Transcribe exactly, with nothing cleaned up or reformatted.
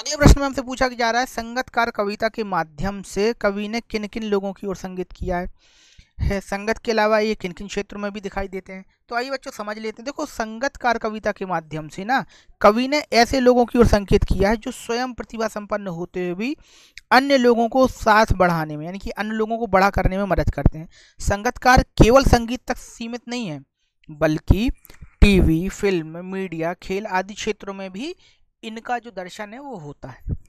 अगले प्रश्न में हमसे पूछा जा रहा है संगतकार कविता के माध्यम से कवि ने किन किन लोगों की ओर संगीत किया है है संगत के अलावा ये किन किन क्षेत्रों में भी दिखाई देते हैं। तो आइए बच्चों समझ लेते हैं। देखो, संगतकार कविता के माध्यम से ना कवि ने ऐसे लोगों की ओर संकेत किया है जो स्वयं प्रतिभा संपन्न होते हुए भी अन्य लोगों को साथ बढ़ाने में, यानी कि अन्य लोगों को बड़ा करने में मदद करते हैं। संगतकार केवल संगीत तक सीमित नहीं है, बल्कि टीवी, फिल्म, मीडिया, खेल आदि क्षेत्रों में भी इनका जो दर्शन है वो होता है।